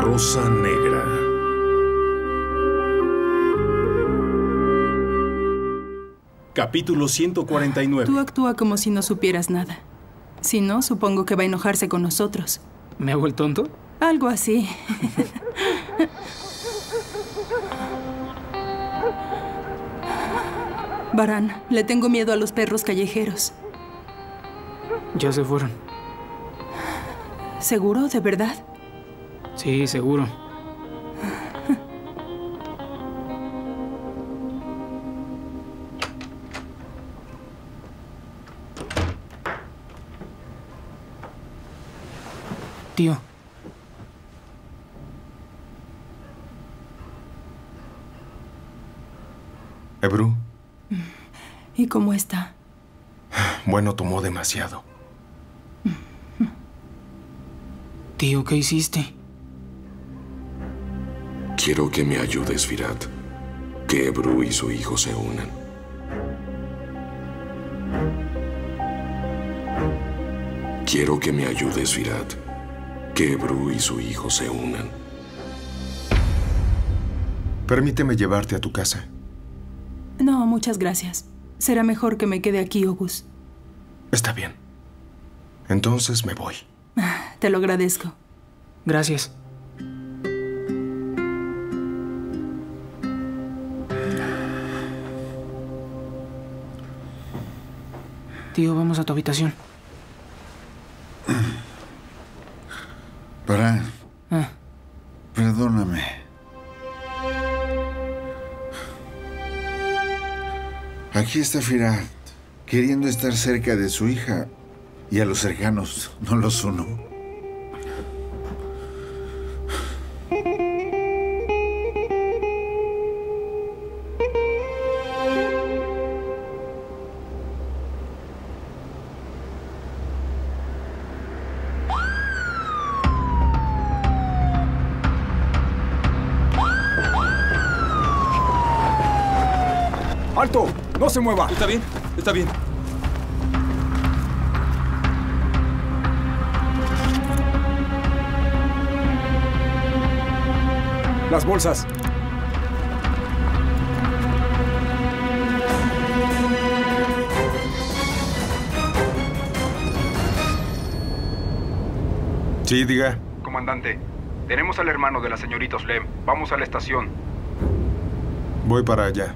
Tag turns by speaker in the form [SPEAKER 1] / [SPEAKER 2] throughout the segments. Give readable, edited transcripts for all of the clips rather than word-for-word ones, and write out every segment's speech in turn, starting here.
[SPEAKER 1] Rosa Negra. Capítulo 149.
[SPEAKER 2] Tú actúa como si no supieras nada. Si no, supongo que va a enojarse con nosotros.
[SPEAKER 3] ¿Me hago el tonto?
[SPEAKER 2] Algo así. Varán, le tengo miedo a los perros callejeros.
[SPEAKER 3] Ya se fueron.
[SPEAKER 2] ¿Seguro? ¿De verdad?
[SPEAKER 3] Sí, seguro. Tío.
[SPEAKER 1] Ebru.
[SPEAKER 2] ¿Y cómo está?
[SPEAKER 1] Bueno, tomó demasiado.
[SPEAKER 3] Tío, ¿qué hiciste?
[SPEAKER 4] Quiero que me ayudes, Firat. Que Ebru y su hijo se unan. Quiero que me ayudes, Firat. Que Ebru y su hijo se unan.
[SPEAKER 1] Permíteme llevarte a tu casa.
[SPEAKER 2] No, muchas gracias. Será mejor que me quede aquí, August.
[SPEAKER 1] Está bien. Entonces me voy.
[SPEAKER 2] Te lo agradezco.
[SPEAKER 3] Gracias. Tío, vamos a tu habitación.
[SPEAKER 5] Varán. Perdóname. Aquí está Firat, queriendo estar cerca de su hija. Y a los cercanos no los uno.
[SPEAKER 6] ¡Alto! ¡No se mueva!
[SPEAKER 7] Está bien, está bien.
[SPEAKER 6] Las bolsas.
[SPEAKER 1] Sí, diga.
[SPEAKER 6] Comandante, tenemos al hermano de la señorita Oslem. Vamos a la estación.
[SPEAKER 1] Voy para allá.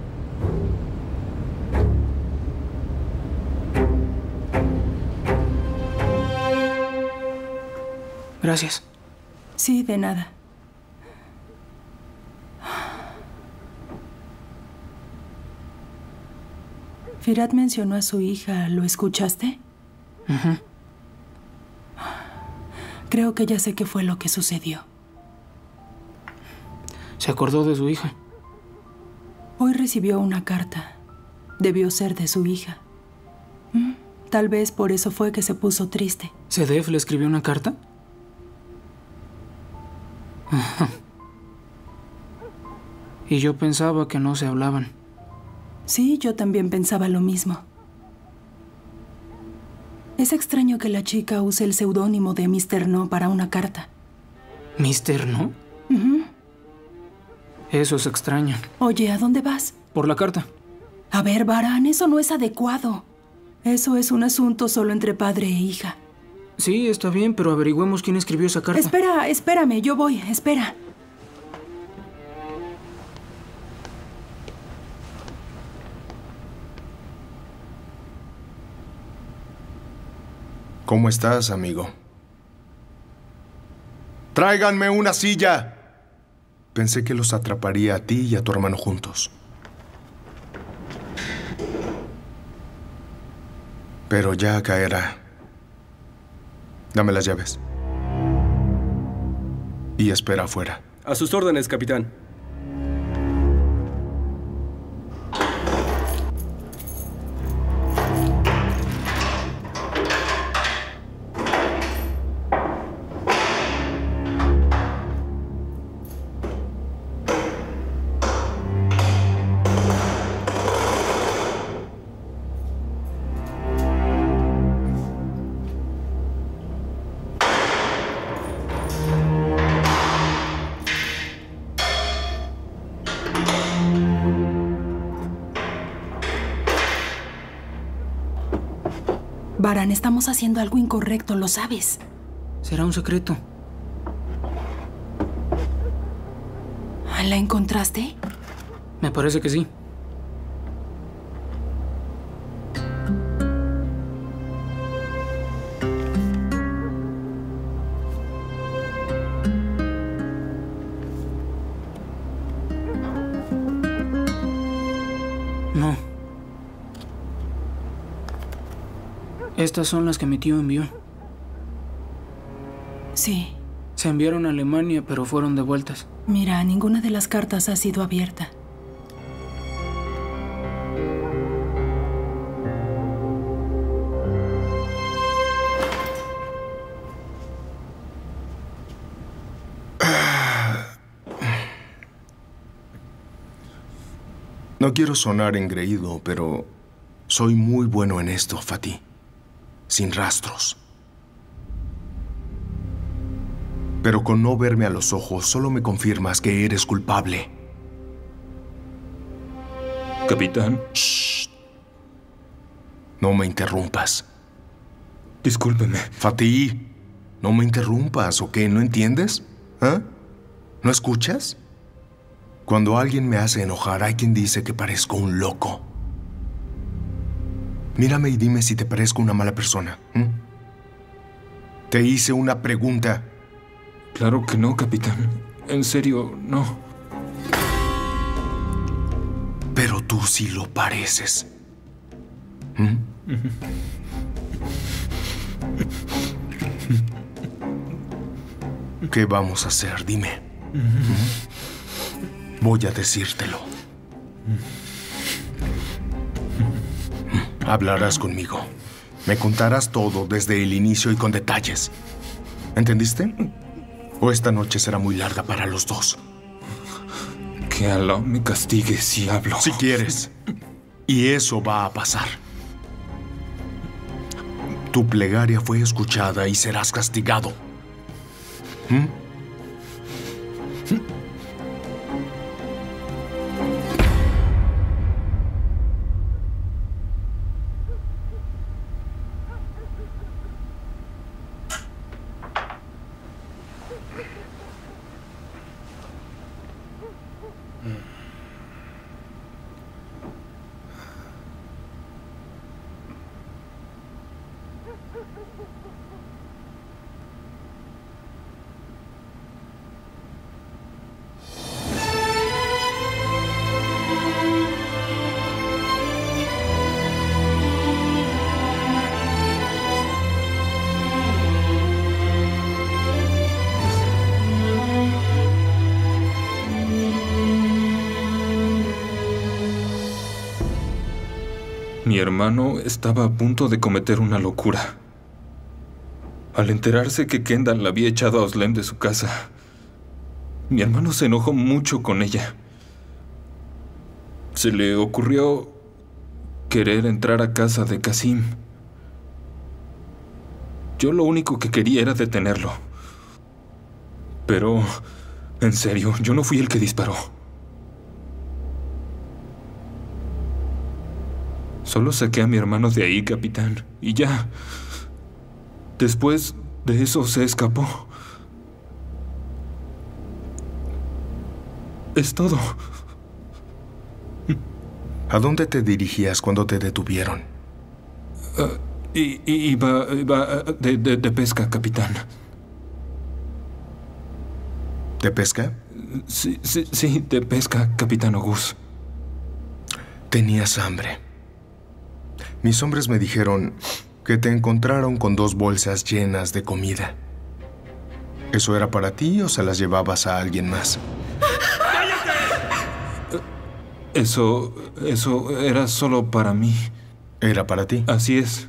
[SPEAKER 3] Gracias.
[SPEAKER 2] Sí, de nada. Firat mencionó a su hija. ¿Lo escuchaste? Creo que ya sé qué fue lo que sucedió.
[SPEAKER 3] Se acordó de su hija.
[SPEAKER 2] Hoy recibió una carta. Debió ser de su hija. Tal vez por eso fue que se puso triste.
[SPEAKER 3] ¿Sedef le escribió una carta? Y yo pensaba que no se hablaban.
[SPEAKER 2] Sí, yo también pensaba lo mismo. Es extraño que la chica use el seudónimo de Mr. No para una carta.
[SPEAKER 3] ¿Mr. No? Eso es extraño.
[SPEAKER 2] Oye, ¿a dónde vas?
[SPEAKER 3] Por la carta.
[SPEAKER 2] A ver, Varán, eso no es adecuado. Eso es un asunto solo entre padre e hija.
[SPEAKER 3] Sí, está bien, pero averigüemos quién escribió esa carta.
[SPEAKER 2] Espera, espérame, yo voy, espera.
[SPEAKER 1] ¿Cómo estás, amigo? ¡Tráiganme una silla! Pensé que los atraparía a ti y a tu hermano juntos. Pero ya caerá. Dame las llaves. Y espera afuera.
[SPEAKER 7] A sus órdenes, capitán.
[SPEAKER 2] Baran, estamos haciendo algo incorrecto, lo sabes.
[SPEAKER 3] Será un secreto.
[SPEAKER 2] ¿La encontraste?
[SPEAKER 3] Me parece que sí. No. Estas son las que mi tío envió.
[SPEAKER 2] Sí.
[SPEAKER 3] Se enviaron a Alemania, pero fueron devueltas.
[SPEAKER 2] Mira, ninguna de las cartas ha sido abierta.
[SPEAKER 1] No quiero sonar engreído, pero soy muy bueno en esto, Fatih. Sin rastros. Pero con no verme a los ojos, solo me confirmas que eres culpable.
[SPEAKER 8] Capitán.
[SPEAKER 1] Shh. No me interrumpas.
[SPEAKER 8] Discúlpeme.
[SPEAKER 1] Fatih, no me interrumpas, ¿o qué? ¿No entiendes? ¿Ah? ¿No escuchas? Cuando alguien me hace enojar, hay quien dice que parezco un loco. Mírame y dime si te parezco una mala persona. Te hice una pregunta.
[SPEAKER 8] Claro que no, capitán. En serio, no.
[SPEAKER 1] Pero tú sí lo pareces. ¿Qué vamos a hacer? Dime. Voy a decírtelo. Hablarás conmigo. Me contarás todo desde el inicio y con detalles. ¿Entendiste? O esta noche será muy larga para los dos.
[SPEAKER 8] Que Alá me castigue si hablo.
[SPEAKER 1] Si quieres. Y eso va a pasar. Tu plegaria fue escuchada y serás castigado.
[SPEAKER 8] Mi hermano estaba a punto de cometer una locura. Al enterarse que Kendall había echado a Özlem de su casa, mi hermano se enojó mucho con ella. Se le ocurrió querer entrar a casa de Kasim. Yo lo único que quería era detenerlo. Pero, en serio, yo no fui el que disparó. Solo saqué a mi hermano de ahí, capitán, y ya. Después de eso se escapó. Es todo.
[SPEAKER 1] ¿A dónde te dirigías cuando te detuvieron?
[SPEAKER 8] Iba de pesca, capitán.
[SPEAKER 1] ¿De pesca?
[SPEAKER 8] Sí, de pesca, capitán Ogus.
[SPEAKER 1] Tenías hambre. Mis hombres me dijeron que te encontraron con 2 bolsas llenas de comida. ¿Eso era para ti o se las llevabas a alguien más?
[SPEAKER 8] Eso era solo para mí.
[SPEAKER 1] ¿Era para ti?
[SPEAKER 8] Así es.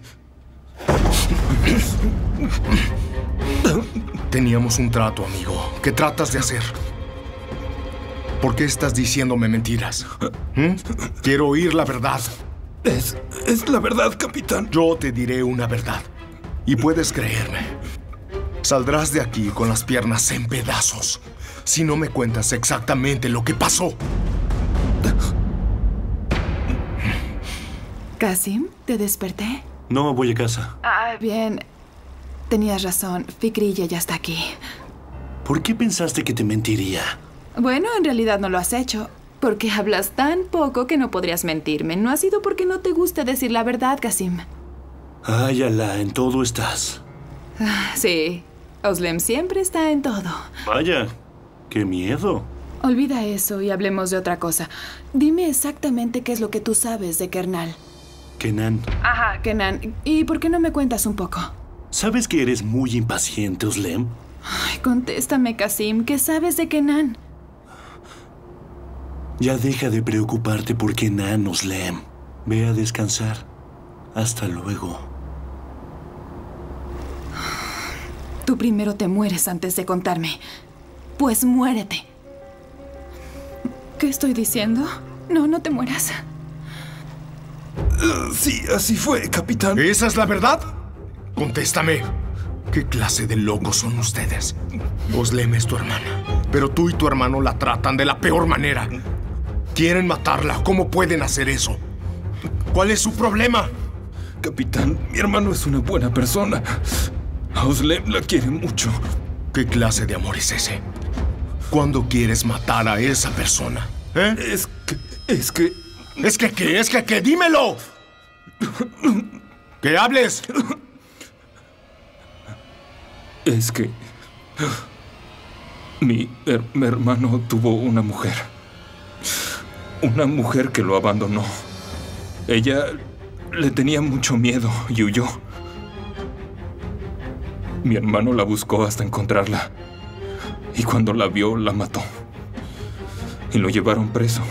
[SPEAKER 1] Teníamos un trato, amigo. ¿Qué tratas de hacer? ¿Por qué estás diciéndome mentiras? Quiero oír la verdad.
[SPEAKER 8] Es la verdad, capitán.
[SPEAKER 1] Yo te diré una verdad. Y puedes creerme. Saldrás de aquí con las piernas en pedazos si no me cuentas exactamente lo que pasó.
[SPEAKER 2] Kasim, ¿te desperté?
[SPEAKER 9] No, voy a casa.
[SPEAKER 10] Ah, bien. Tenías razón. Fikrilla ya está aquí.
[SPEAKER 9] ¿Por qué pensaste que te mentiría?
[SPEAKER 10] Bueno, en realidad no lo has hecho. Porque hablas tan poco que no podrías mentirme. No ha sido porque no te guste decir la verdad, Qasim.
[SPEAKER 9] Ay, Alá, en todo estás.
[SPEAKER 10] Sí. Oslem siempre está en todo.
[SPEAKER 9] Vaya, qué miedo.
[SPEAKER 10] Olvida eso y hablemos de otra cosa. Dime exactamente qué es lo que tú sabes de Kernal.
[SPEAKER 9] Kenan.
[SPEAKER 10] Ajá, Kenan. ¿Y por qué no me cuentas un poco?
[SPEAKER 9] ¿Sabes que eres muy impaciente, Oslem?
[SPEAKER 10] Ay, contéstame, Qasim. ¿Qué sabes de Kenan?
[SPEAKER 9] Ya deja de preocuparte por Kenan, Oslem. Ve a descansar. Hasta luego.
[SPEAKER 10] Tú primero te mueres antes de contarme. Pues muérete. ¿Qué estoy diciendo? No, no te mueras.
[SPEAKER 8] Sí, así fue, capitán.
[SPEAKER 1] ¿Esa es la verdad? Contéstame. ¿Qué clase de locos son ustedes? Oslem es tu hermana, pero tú y tu hermano la tratan de la peor manera. Quieren matarla. ¿Cómo pueden hacer eso? ¿Cuál es su problema?
[SPEAKER 8] Capitán, mi hermano es una buena persona. A Oslem la quiere mucho.
[SPEAKER 1] ¿Qué clase de amor es ese? ¿Cuándo quieres matar a esa persona? ¿Eh?
[SPEAKER 8] Es que...
[SPEAKER 1] ¿Es que qué? ¿Es que qué? ¡Dímelo! ¡Que hables!
[SPEAKER 8] Es que... Mi hermano tuvo una mujer. Una mujer que lo abandonó. Ella le tenía mucho miedo y huyó. Mi hermano la buscó hasta encontrarla. Y cuando la vio, la mató. Y lo llevaron preso.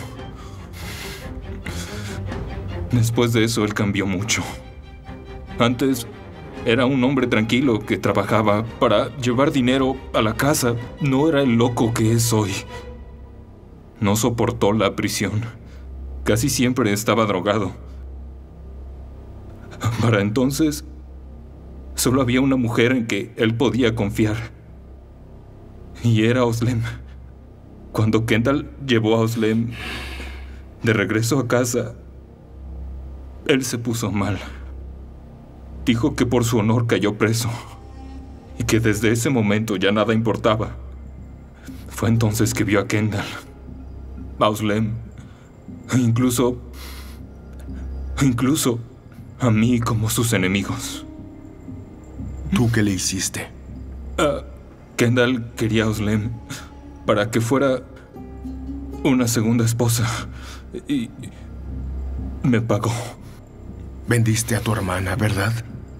[SPEAKER 8] Después de eso, él cambió mucho. Antes era un hombre tranquilo que trabajaba para llevar dinero a la casa. No era el loco que es hoy. No soportó la prisión. Casi siempre estaba drogado. Para entonces, solo había una mujer en que él podía confiar. Y era Oslem. Cuando Kendall llevó a Oslem de regreso a casa, él se puso mal. Dijo que por su honor cayó preso y que desde ese momento ya nada importaba. Fue entonces que vio a Kendall, a Oslem, e incluso a mí como sus enemigos.
[SPEAKER 1] ¿Tú qué le hiciste?
[SPEAKER 8] Kendall quería a Oslem para que fuera una segunda esposa y me pagó.
[SPEAKER 1] Vendiste a tu hermana, ¿verdad?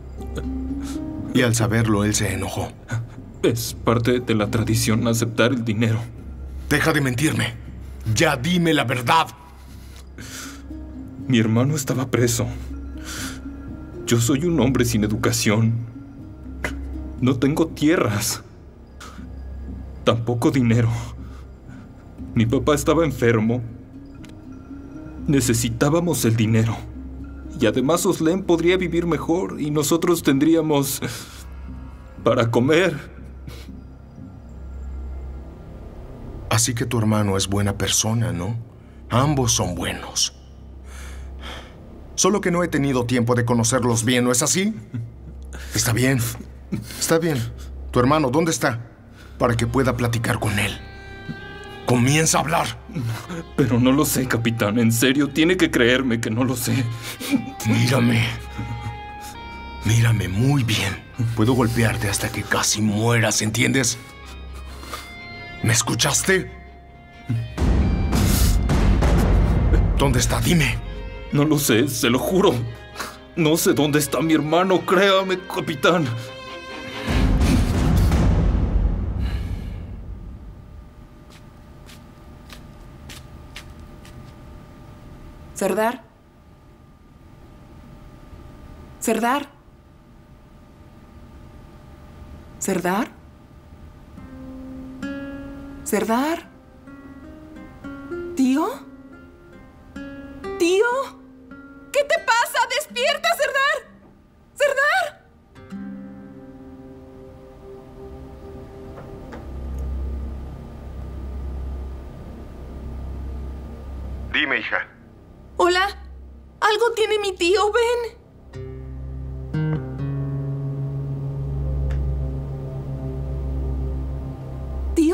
[SPEAKER 1] Y al saberlo, él se enojó.
[SPEAKER 8] Es parte de la tradición aceptar el dinero.
[SPEAKER 1] Deja de mentirme. Ya dime la verdad.
[SPEAKER 8] Mi hermano estaba preso. Yo soy un hombre sin educación. No tengo tierras. Tampoco dinero. Mi papá estaba enfermo. Necesitábamos el dinero. Y además Oslem podría vivir mejor y nosotros tendríamos para comer.
[SPEAKER 1] Así que tu hermano es buena persona, ¿no? Ambos son buenos. Solo que no he tenido tiempo de conocerlos bien, ¿no es así? Está bien. Está bien. Tu hermano, ¿dónde está? Para que pueda platicar con él. Comienza a hablar.
[SPEAKER 8] Pero no lo sé, capitán. En serio, tiene que creerme que no lo sé.
[SPEAKER 1] Mírame. Mírame muy bien. Puedo golpearte hasta que casi mueras, ¿entiendes? ¿Me escuchaste? ¿Dónde está? Dime.
[SPEAKER 8] No lo sé, se lo juro. No sé dónde está mi hermano, créame, capitán.
[SPEAKER 10] ¿Serdar? ¿Serdar? ¿Serdar? ¿Serdar? ¿Tío? ¿Tío? ¿Qué te pasa? ¡Despierta, Serdar! ¡Serdar!
[SPEAKER 1] Dime, hija.
[SPEAKER 10] Hola. Algo tiene mi tío, ven.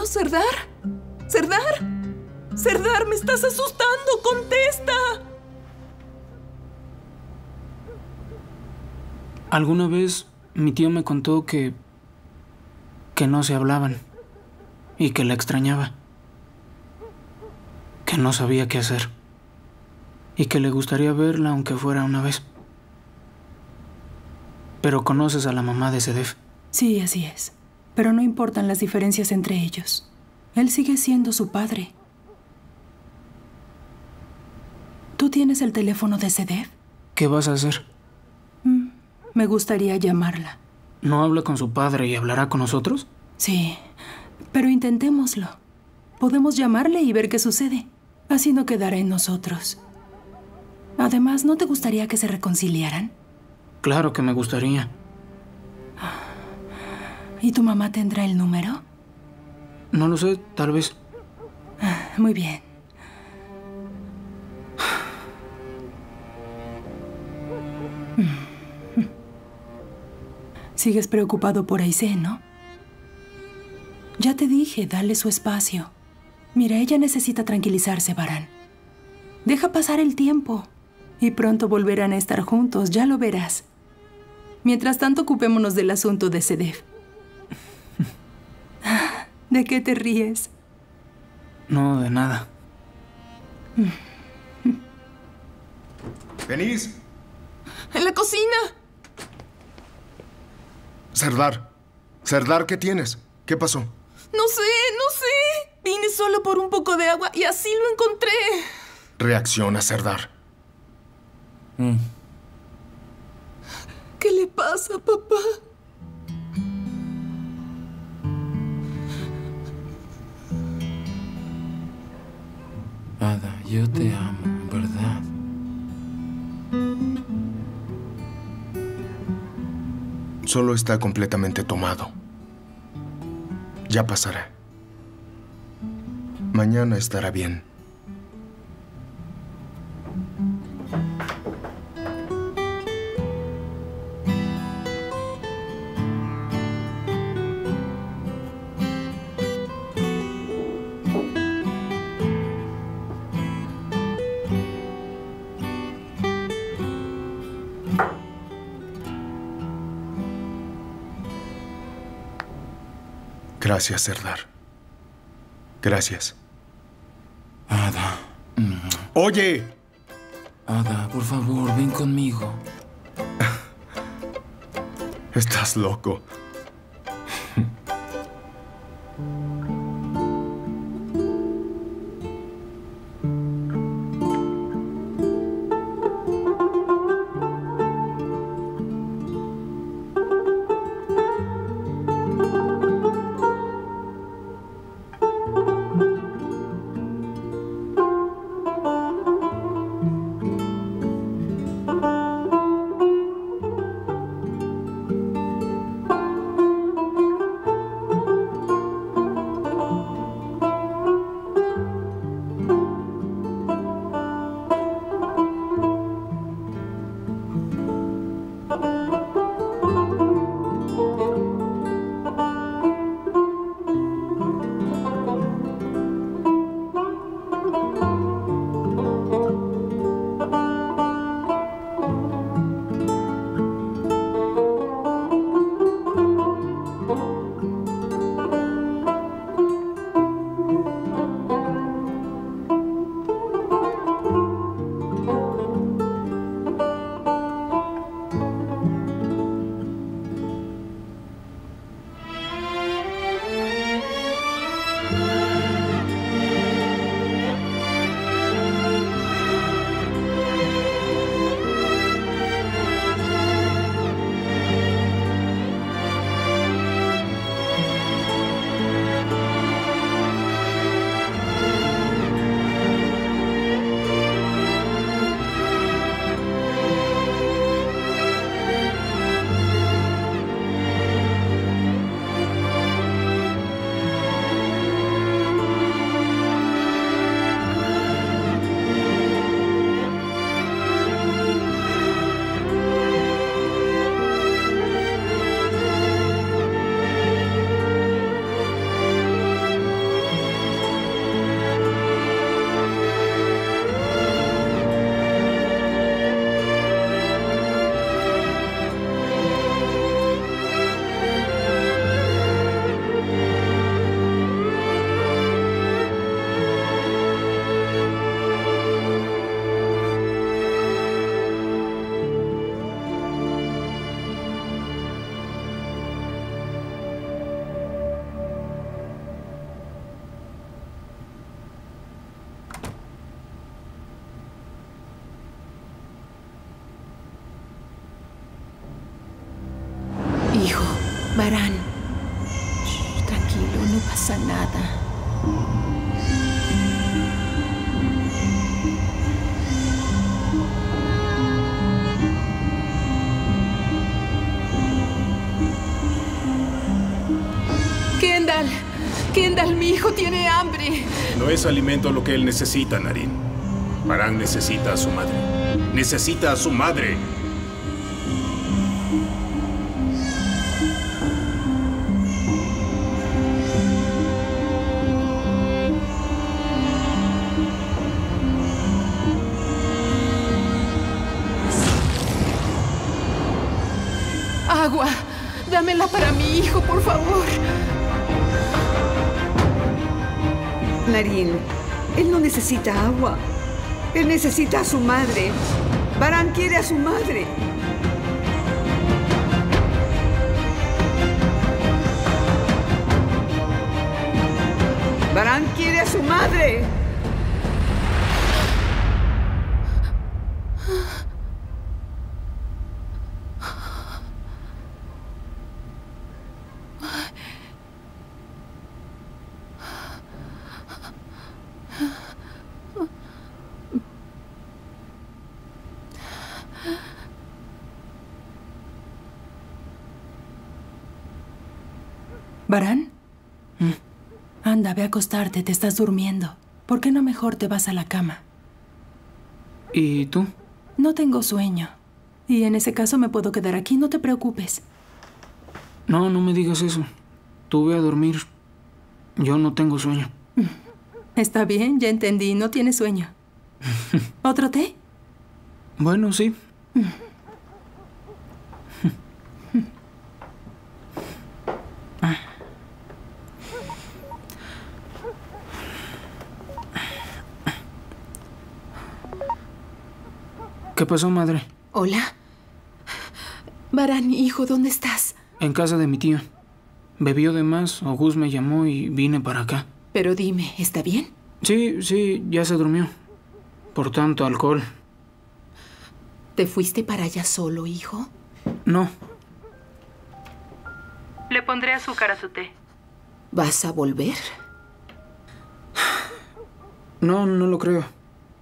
[SPEAKER 10] Serdar. ¡Serdar! ¡Serdar, me estás asustando! ¡Contesta!
[SPEAKER 3] Alguna vez mi tío me contó que no se hablaban y que la extrañaba, que no sabía qué hacer y que le gustaría verla aunque fuera una vez. Pero conoces a la mamá de Sedef.
[SPEAKER 2] Sí, así es. Pero no importan las diferencias entre ellos. Él sigue siendo su padre. ¿Tú tienes el teléfono de Sedef?
[SPEAKER 3] ¿Qué vas a hacer?
[SPEAKER 2] Me gustaría llamarla.
[SPEAKER 3] ¿No habla con su padre y hablará con nosotros?
[SPEAKER 2] Sí, pero intentémoslo. Podemos llamarle y ver qué sucede. Así no quedará en nosotros. Además, ¿no te gustaría que se reconciliaran?
[SPEAKER 3] Claro que me gustaría.
[SPEAKER 2] ¿Y tu mamá tendrá el número?
[SPEAKER 3] No lo sé, tal vez.
[SPEAKER 2] Muy bien. Sigues preocupado por Aisé, ¿no? Ya te dije, dale su espacio. Mira, ella necesita tranquilizarse, Varán. Deja pasar el tiempo y pronto volverán a estar juntos, ya lo verás. Mientras tanto, ocupémonos del asunto de Sedef. ¿De qué te ríes?
[SPEAKER 3] No, de nada.
[SPEAKER 1] ¿Venís?
[SPEAKER 10] ¡En la cocina!
[SPEAKER 1] Serdar. Serdar, ¿qué tienes? ¿Qué pasó?
[SPEAKER 10] No sé. Vine solo por un poco de agua y así lo encontré.
[SPEAKER 1] Reacciona, Serdar.
[SPEAKER 10] ¿Qué le pasa, papá?
[SPEAKER 11] Ada, yo te amo, ¿verdad?
[SPEAKER 1] Solo está completamente tomado. Ya pasará. Mañana estará bien. Gracias, Serdar. Gracias.
[SPEAKER 11] Ada.
[SPEAKER 1] ¡Oye!
[SPEAKER 11] Ada, por favor, ven conmigo.
[SPEAKER 1] Estás loco.
[SPEAKER 10] tranquilo, no pasa nada. Kendall, mi hijo tiene hambre.
[SPEAKER 12] No es alimento lo que él necesita, Naren. Baran necesita a su madre. ¡Necesita a su madre!
[SPEAKER 10] Agua. Dámela para mi hijo, por favor.
[SPEAKER 13] Naren, él no necesita agua. Él necesita a su madre. Baran quiere a su madre. Baran quiere a su madre.
[SPEAKER 2] ¿Baran? Anda, ve a acostarte, te estás durmiendo. ¿Por qué no mejor te vas a la cama?
[SPEAKER 3] ¿Y tú?
[SPEAKER 2] No tengo sueño. Y en ese caso me puedo quedar aquí, no te preocupes.
[SPEAKER 3] No, no me digas eso. Tú ve a dormir. Yo no tengo sueño.
[SPEAKER 2] Está bien, ya entendí, no tienes sueño. ¿Otro té?
[SPEAKER 3] Bueno, sí. ¿Qué pasó, madre?
[SPEAKER 10] Hola. Baran, hijo, ¿dónde estás?
[SPEAKER 3] En casa de mi tío. Bebió de más, Gus me llamó y vine para acá.
[SPEAKER 10] Pero dime, ¿está bien?
[SPEAKER 3] Sí, ya se durmió. Por tanto alcohol.
[SPEAKER 10] ¿Te fuiste para allá solo, hijo?
[SPEAKER 3] No.
[SPEAKER 2] Le pondré azúcar a su té.
[SPEAKER 10] ¿Vas a volver?
[SPEAKER 3] No lo creo.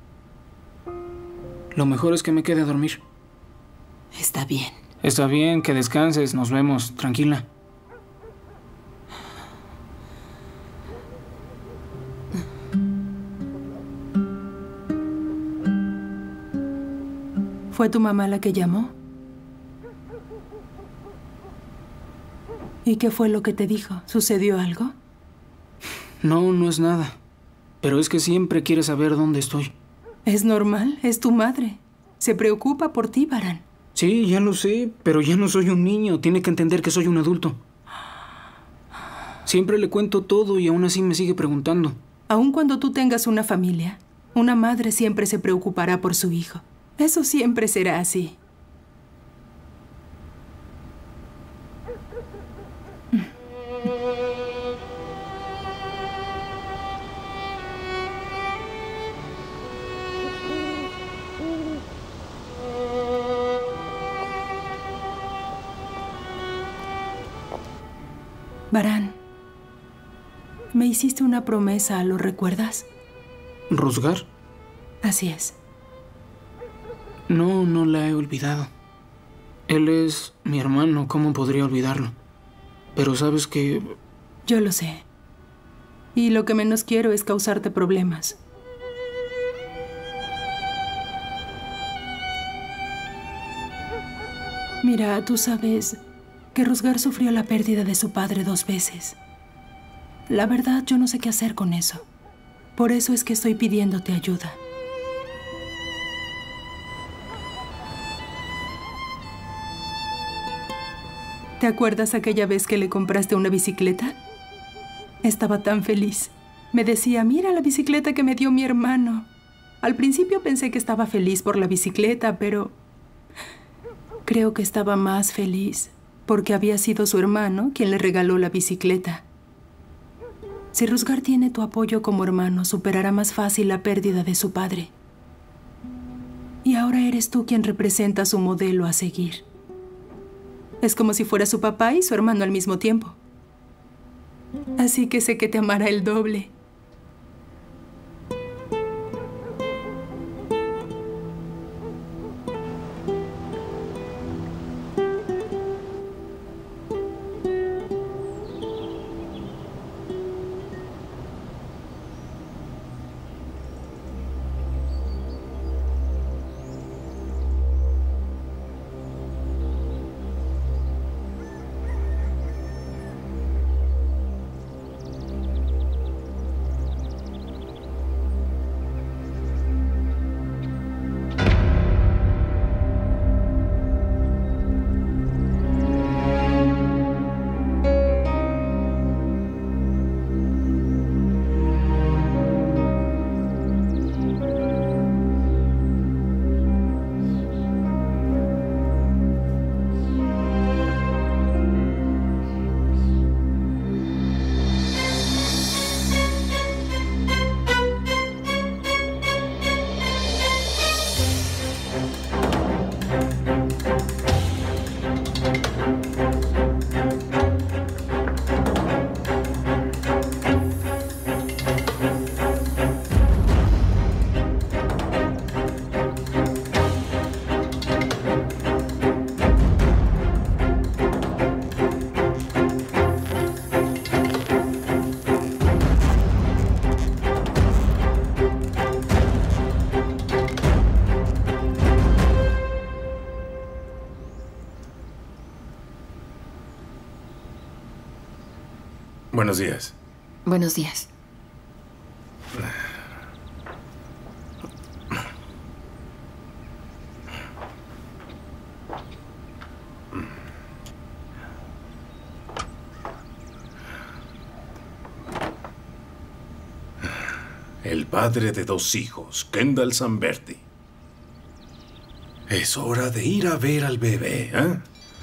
[SPEAKER 3] Lo mejor es que me quede a dormir.
[SPEAKER 10] Está bien.
[SPEAKER 3] Está bien, que descanses. Nos vemos. Tranquila.
[SPEAKER 2] ¿Fue tu mamá la que llamó? ¿Y qué fue lo que te dijo? ¿Sucedió algo?
[SPEAKER 3] No es nada. Pero es que siempre quiere saber dónde estoy.
[SPEAKER 2] Es normal, es tu madre. Se preocupa por ti, Baran.
[SPEAKER 3] Sí, ya lo sé, pero ya no soy un niño. Tiene que entender que soy un adulto. Siempre le cuento todo y aún así me sigue preguntando.
[SPEAKER 2] Aun cuando tú tengas una familia, una madre siempre se preocupará por su hijo. Eso siempre será así. Baran, me hiciste una promesa, ¿lo recuerdas?
[SPEAKER 3] ¿Rusgar?
[SPEAKER 2] Así es.
[SPEAKER 3] No la he olvidado. Él es mi hermano, ¿cómo podría olvidarlo? Pero sabes que...
[SPEAKER 2] Yo lo sé. Y lo que menos quiero es causarte problemas. Mira, tú sabes que Rusgar sufrió la pérdida de su padre 2 veces. La verdad, yo no sé qué hacer con eso. Por eso es que estoy pidiéndote ayuda. ¿Te acuerdas aquella vez que le compraste una bicicleta? Estaba tan feliz. Me decía, mira la bicicleta que me dio mi hermano. Al principio pensé que estaba feliz por la bicicleta, pero creo que estaba más feliz porque había sido su hermano quien le regaló la bicicleta. Si Rusgar tiene tu apoyo como hermano, superará más fácil la pérdida de su padre. Y ahora eres tú quien representa su modelo a seguir. Es como si fuera su papá y su hermano al mismo tiempo. Así que sé que te amará el doble.
[SPEAKER 12] Buenos días.
[SPEAKER 10] Buenos días.
[SPEAKER 12] El padre de 2 hijos, Kendall Samberti. Es hora de ir a ver al bebé, ¿eh?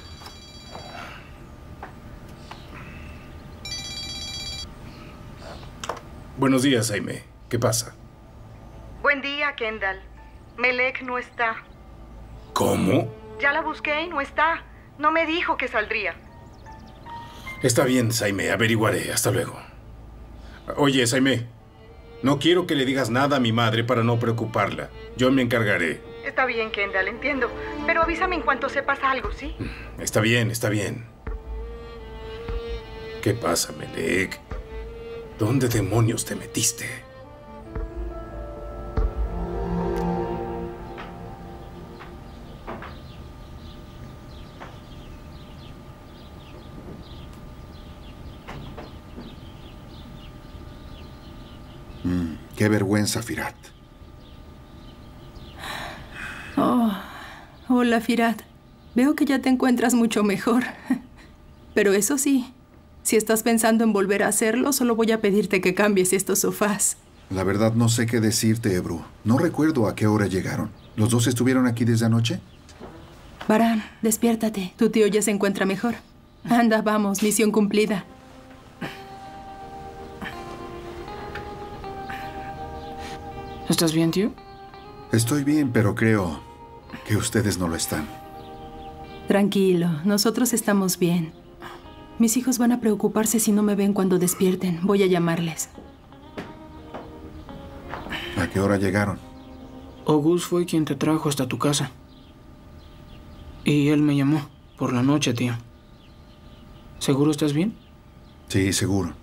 [SPEAKER 12] Buenos días, Jaime. ¿Qué pasa?
[SPEAKER 14] Buen día, Kendall. Melek no está.
[SPEAKER 12] ¿Cómo?
[SPEAKER 14] Ya la busqué y no está. No me dijo que saldría.
[SPEAKER 12] Está bien, Jaime. Averiguaré. Hasta luego. Oye, Jaime. No quiero que le digas nada a mi madre para no preocuparla. Yo me encargaré.
[SPEAKER 14] Está bien, Kendall, entiendo. Pero avísame en cuanto sepas algo, ¿sí?
[SPEAKER 12] Está bien, está bien. ¿Qué pasa, Melek? ¿Dónde demonios te metiste?
[SPEAKER 5] Qué vergüenza, Firat.
[SPEAKER 2] Oh, hola, Firat. Veo que ya te encuentras mucho mejor. Pero eso sí, si estás pensando en volver a hacerlo, solo voy a pedirte que cambies estos sofás.
[SPEAKER 5] La verdad no sé qué decirte, Ebru. No recuerdo a qué hora llegaron. ¿Los dos estuvieron aquí desde anoche?
[SPEAKER 2] Baran, despiértate. Tu tío ya se encuentra mejor. Anda, vamos, misión cumplida.
[SPEAKER 3] ¿Estás bien, tío?
[SPEAKER 5] Estoy bien, pero creo que ustedes no lo están.
[SPEAKER 2] Tranquilo, nosotros estamos bien. Mis hijos van a preocuparse si no me ven cuando despierten. Voy a llamarles.
[SPEAKER 5] ¿A qué hora llegaron?
[SPEAKER 3] August fue quien te trajo hasta tu casa. Y él me llamó por la noche, tío. ¿Seguro estás bien?
[SPEAKER 5] Sí, seguro.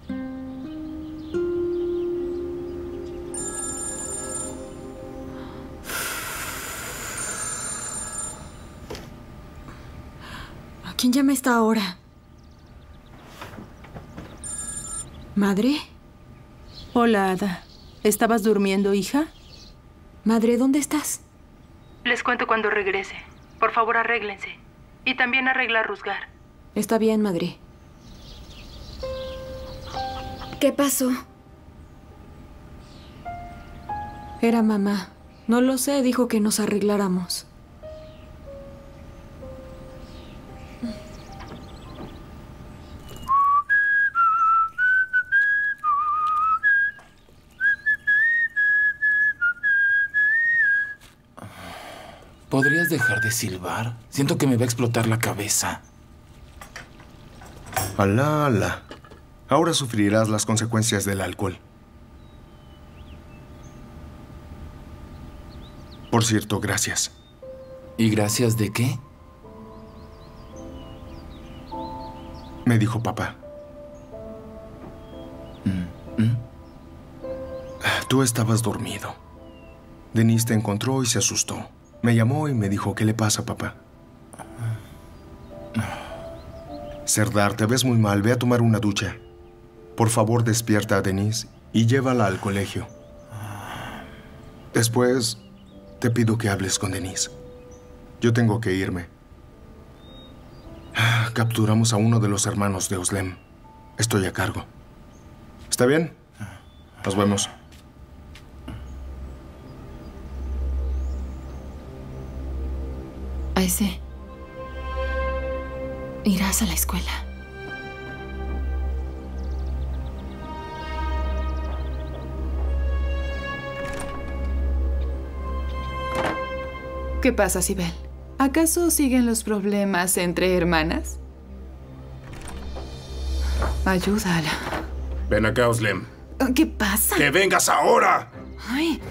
[SPEAKER 10] ¿A quién llama a esta hora? ¿Madre?
[SPEAKER 2] Hola, Ada. ¿Estabas durmiendo, hija?
[SPEAKER 10] Madre, ¿dónde estás?
[SPEAKER 2] Les cuento cuando regrese. Por favor, arréglense. Y también arregla a Rusgar.
[SPEAKER 10] Está bien, madre. ¿Qué pasó? Era mamá. No lo sé, dijo que nos arregláramos.
[SPEAKER 11] ¿Podrías dejar de silbar? Siento que me va a explotar la cabeza.
[SPEAKER 1] Alá, alá. Ahora sufrirás las consecuencias del alcohol. Por cierto, gracias.
[SPEAKER 11] ¿Y gracias de qué?
[SPEAKER 1] Me dijo papá. Tú estabas dormido. Denise te encontró y se asustó. Me llamó y me dijo, ¿qué le pasa, papá? Serdar, te ves muy mal. Ve a tomar una ducha. Por favor, despierta a Denise y llévala al colegio. Después, te pido que hables con Denise. Yo tengo que irme. Capturamos a uno de los hermanos de Oslem. Estoy a cargo. ¿Está bien? Nos vemos.
[SPEAKER 10] Aise, irás a la escuela. ¿Qué pasa, Sibel? ¿Acaso siguen los problemas entre hermanas? Ayúdala.
[SPEAKER 12] Ven acá, Oslem.
[SPEAKER 10] ¿Qué pasa?
[SPEAKER 12] ¡Que vengas ahora!
[SPEAKER 10] Ay.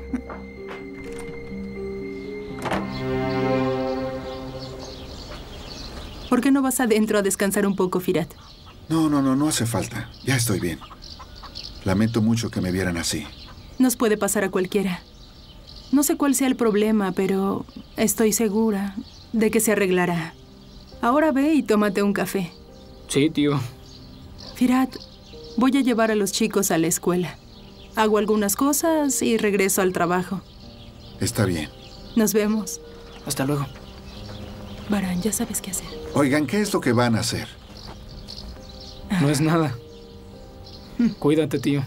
[SPEAKER 2] ¿Por qué no vas adentro a descansar un poco, Firat?
[SPEAKER 5] No hace falta. Ya estoy bien. Lamento mucho que me vieran así.
[SPEAKER 2] Nos puede pasar a cualquiera. No sé cuál sea el problema, pero estoy segura de que se arreglará. Ahora ve y tómate un café.
[SPEAKER 3] Sí, tío.
[SPEAKER 2] Firat, voy a llevar a los chicos a la escuela. Hago algunas cosas y regreso al trabajo.
[SPEAKER 5] Está bien.
[SPEAKER 2] Nos vemos.
[SPEAKER 3] Hasta luego.
[SPEAKER 2] Baran, ya sabes qué hacer.
[SPEAKER 5] Oigan, ¿qué es lo que van a hacer?
[SPEAKER 3] No es nada. Cuídate, tío.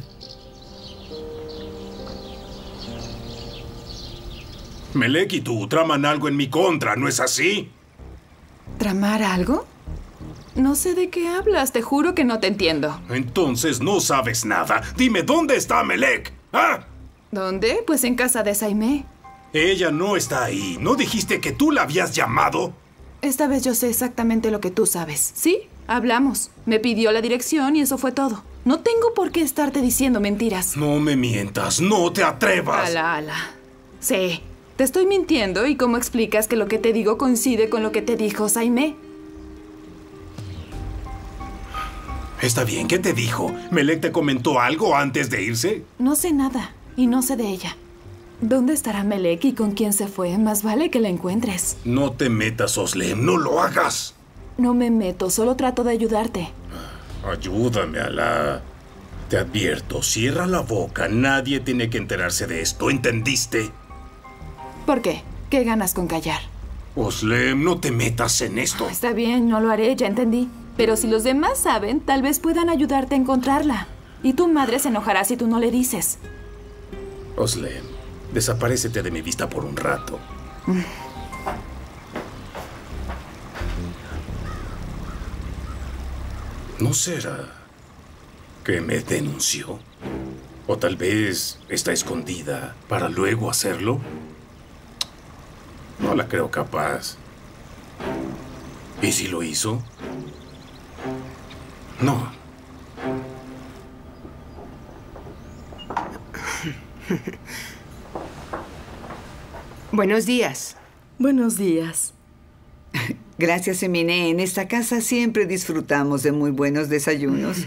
[SPEAKER 12] Melek y tú traman algo en mi contra, ¿no es así?
[SPEAKER 10] ¿Tramar algo? No sé de qué hablas, te juro que no te entiendo.
[SPEAKER 12] Entonces no sabes nada. Dime, ¿dónde está Melek? ¿Ah?
[SPEAKER 10] ¿Dónde? Pues en casa de Saimé.
[SPEAKER 12] Ella no está ahí. ¿No dijiste que tú la habías llamado?
[SPEAKER 10] Esta vez yo sé exactamente lo que tú sabes. Sí, hablamos. Me pidió la dirección y eso fue todo. No tengo por qué estarte diciendo mentiras.
[SPEAKER 12] No me mientas, no te atrevas.
[SPEAKER 10] Ala. Sí, te estoy mintiendo y ¿cómo explicas que lo que te digo coincide con lo que te dijo Saimé?
[SPEAKER 12] Está bien, ¿qué te dijo? ¿Melek te comentó algo antes de irse?
[SPEAKER 10] No sé nada y no sé de ella. ¿Dónde estará Melek y con quién se fue? Más vale que la encuentres.
[SPEAKER 12] No te metas, Oslem, no lo hagas.
[SPEAKER 10] No me meto, solo trato de ayudarte.
[SPEAKER 12] Ayúdame, Alá. Te advierto, cierra la boca. Nadie tiene que enterarse de esto, ¿entendiste?
[SPEAKER 10] ¿Por qué? ¿Qué ganas con callar?
[SPEAKER 12] Oslem, no te metas en esto.
[SPEAKER 10] Está bien, no lo haré, ya entendí. Pero si los demás saben, tal vez puedan ayudarte a encontrarla. Y tu madre se enojará si tú no le dices.
[SPEAKER 12] Oslem, desaparécete de mi vista por un rato. ¿No será que me denunció? ¿O tal vez está escondida para luego hacerlo? No la creo capaz. ¿Y si lo hizo? No.
[SPEAKER 13] Buenos días.
[SPEAKER 15] Buenos días.
[SPEAKER 13] Gracias, Eminé. En esta casa siempre disfrutamos de muy buenos desayunos.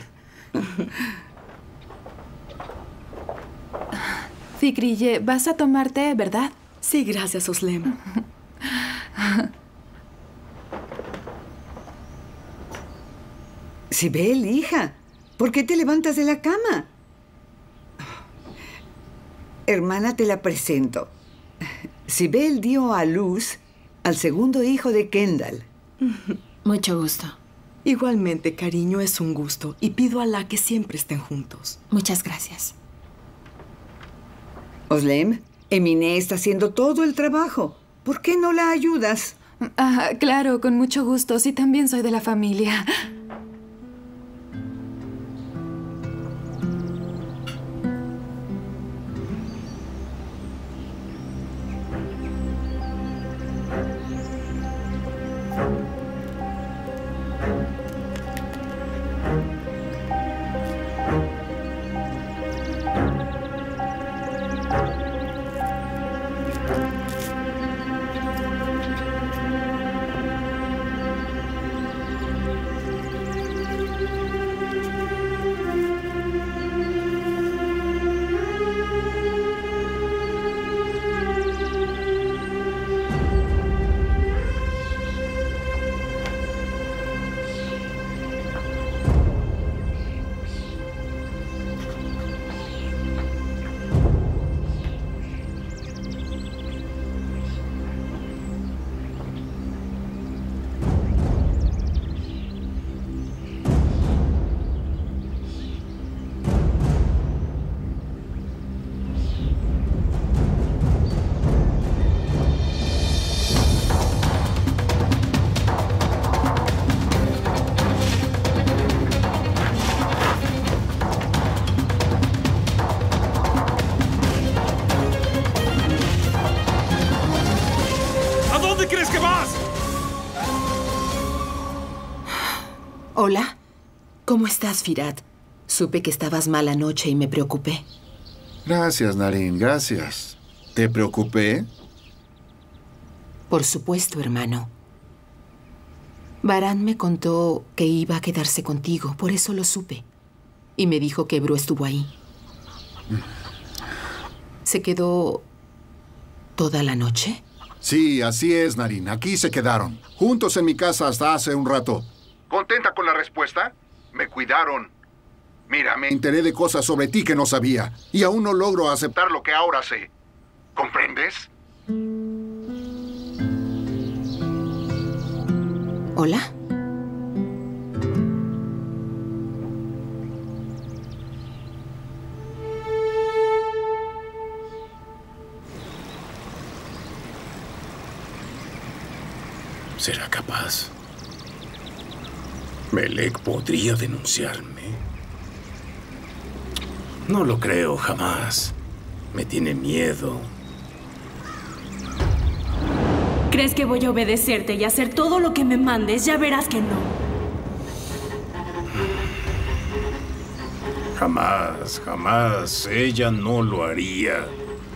[SPEAKER 10] Fikrille, vas a tomar té, ¿verdad?
[SPEAKER 15] Sí, gracias, Oslem.
[SPEAKER 13] Sibel, hija, ¿por qué te levantas de la cama? Hermana, te la presento. Sibel dio a luz al segundo hijo de Kendall.
[SPEAKER 10] Mucho gusto.
[SPEAKER 15] Igualmente, cariño, es un gusto. Y pido a Alá que siempre estén juntos.
[SPEAKER 10] Muchas gracias.
[SPEAKER 13] Oslem, Eminé está haciendo todo el trabajo. ¿Por qué no la ayudas?
[SPEAKER 10] Claro, con mucho gusto. Sí, también soy de la familia.
[SPEAKER 16] Hola. ¿Cómo estás, Firat? Supe que estabas mal anoche y me preocupé.
[SPEAKER 5] Gracias, Naren, gracias. ¿Te preocupé?
[SPEAKER 16] Por supuesto, hermano. Baran me contó que iba a quedarse contigo, por eso lo supe. Y me dijo que Ebru estuvo ahí. ¿Se quedó toda la noche?
[SPEAKER 17] Sí, así es, Naren. Aquí se quedaron. Juntos en mi casa hasta hace un rato. ¿Contenta con la respuesta? Me cuidaron. Mira, me enteré de cosas sobre ti que no sabía. Y aún no logro aceptar lo que ahora sé. ¿Comprendes?
[SPEAKER 16] ¿Hola?
[SPEAKER 12] ¿Será capaz? Melek podría denunciarme. No lo creo jamás. Me tiene miedo.
[SPEAKER 18] ¿Crees que voy a obedecerte y hacer todo lo que me mandes? Ya verás que no.
[SPEAKER 12] Jamás, jamás. Ella no lo haría.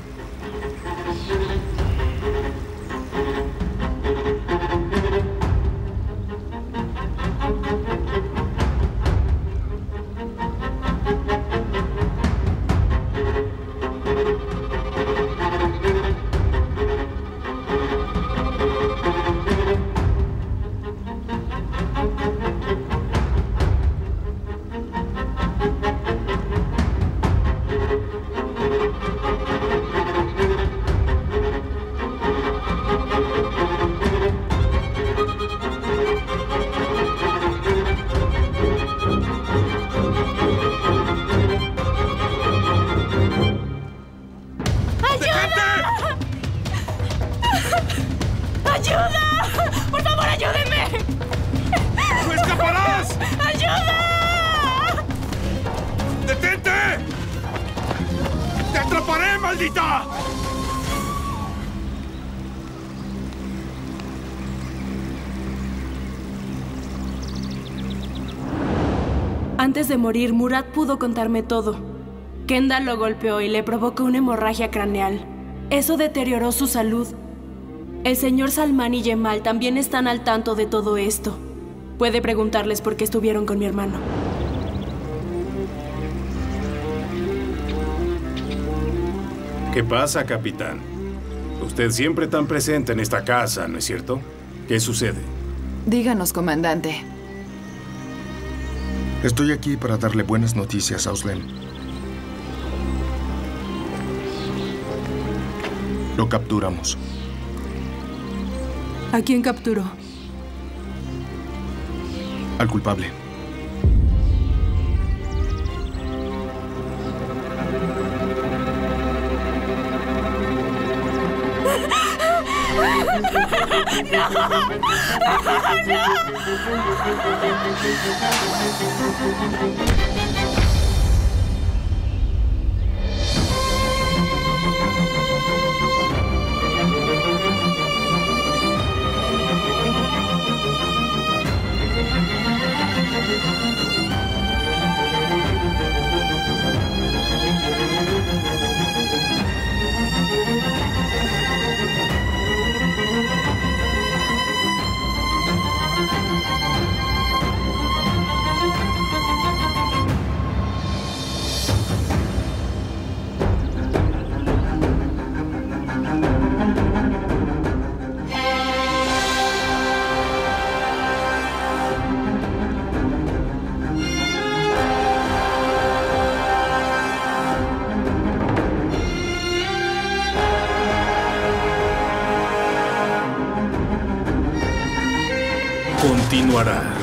[SPEAKER 18] Antes de morir, Murad pudo contarme todo. Kendall lo golpeó y le provocó una hemorragia craneal. Eso deterioró su salud. El señor Salman y Yemal también están al tanto de todo esto. Puede preguntarles por qué estuvieron con mi hermano.
[SPEAKER 12] ¿Qué pasa, capitán? Usted siempre tan presente en esta casa, ¿no es cierto? ¿Qué sucede?
[SPEAKER 10] Díganos, comandante.
[SPEAKER 1] Estoy aquí para darle buenas noticias a Oslem. Lo capturamos.
[SPEAKER 2] ¿A quién capturó?
[SPEAKER 1] Al culpable.
[SPEAKER 12] continuará.